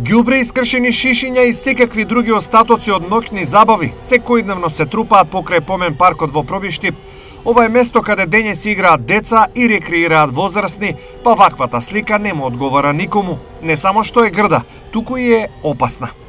Ѓубре, искршени шишиња и секакви други остатоци од ноќни забави секојдневно се трупаат покрај помен паркот во Пробиштип. Ова е место каде дењес играат деца и рекреираат возрастни, па ваквата слика не му одговара никому. Не само што е грда, туку и е опасна.